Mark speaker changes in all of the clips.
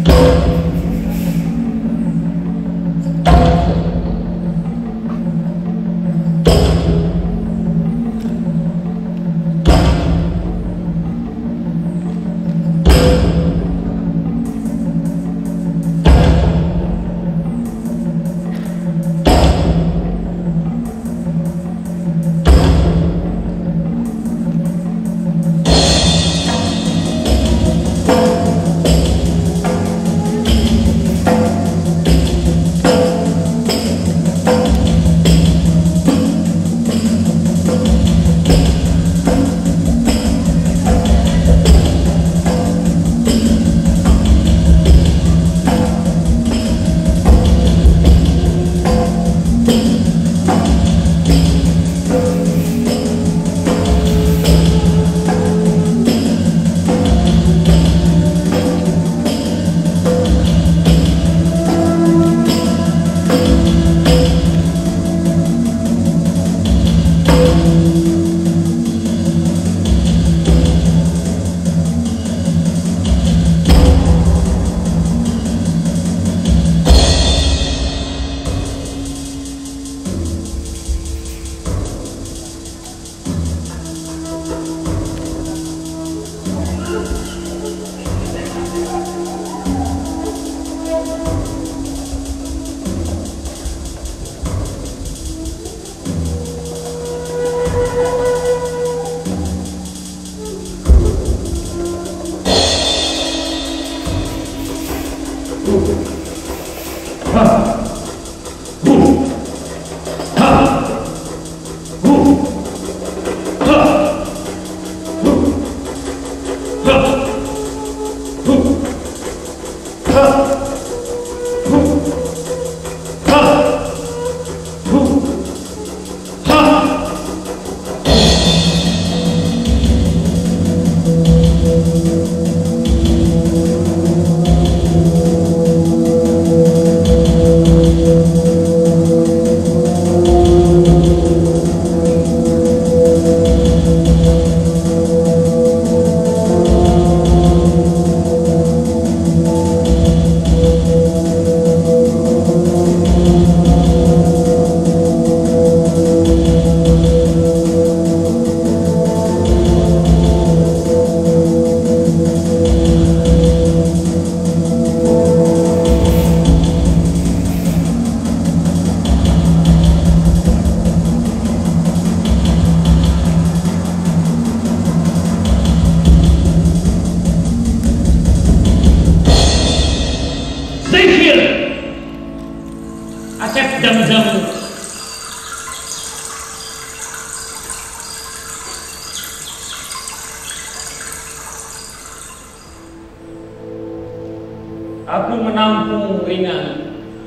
Speaker 1: Aku menampung ringan,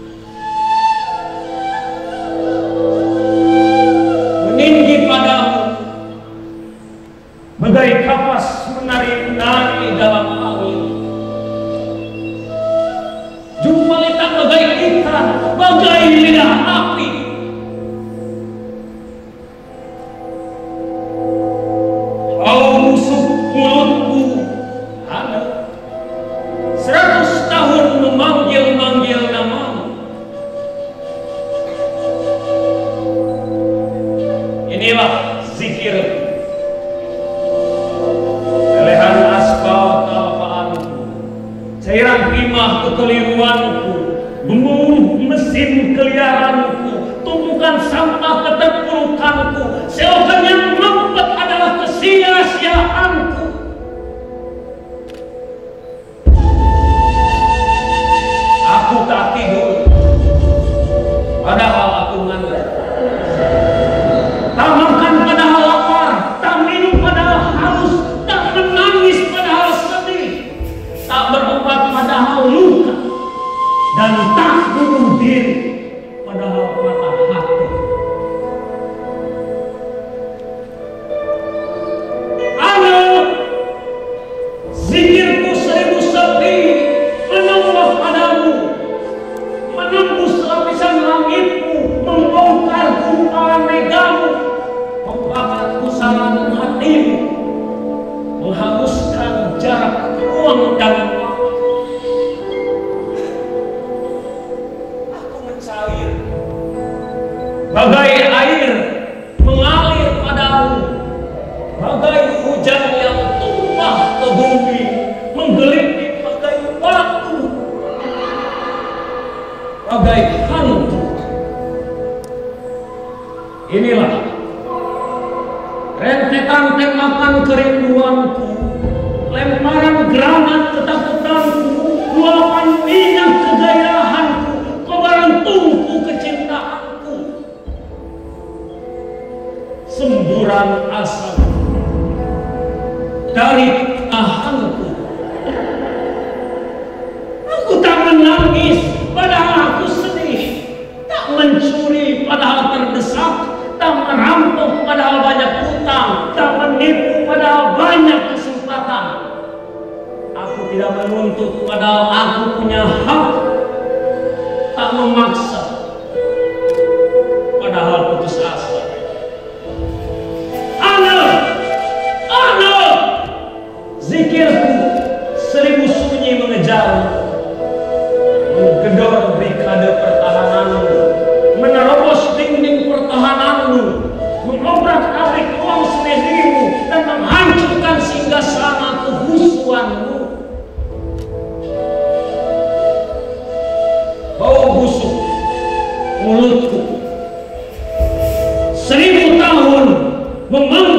Speaker 1: meninggi padamu, bagai kapas menari-nari dalam angin. Jumpalita bagai ikan, bagai lidah api. Kau busuk mulutku, hangat. 100 tahun memanggil-manggil namamu. Inilah zikir, lelehan aspal kelapaan, cairan timah kekeliruanku, gemuruh mesin keliaranku, tumpukan sampah keterpurukanku, selokan yang mempet adalah kesia-siaanku. Aku tak tidur, padahal aku ngantuk. Tak makan padahal lapar, tak minum padahal haus, tak menangis padahal sedih, tak berobat padahal luka, dan tak bunuh diri padahal patah hati. Ana, zikirku 1000 sepi menambah padamu, menembus lapisan langitmu, membongkar gumpalan megamu, membakar pusaran hatimu, menghanguskan jarak ruang dan waktu. bagai hantu. Inilah rentetan tembakan kerinduanku, lemparan granat ketakutanku, luapan minyak kegairahanku, kobaran tungku kecintaanku, semburan asap dari tahanku. Aku tak menangis padahal aku sedih, tak mencuri padahal terdesak, tak merampok padahal banyak hutang, tak menipu padahal banyak kesempatan. Aku tidak menuntut padahal aku punya hak, tak memaksa padahal putus asa. Zikirku 1000 sunyi mengejarmu, menggedor dekade pertahananmu, menerobos dinding pertahananmu, mengobrak-abrik ruang semedimu, dan menghancurkan singgasana kehusuanmu. Bau busuk mulutku 1000 tahun memang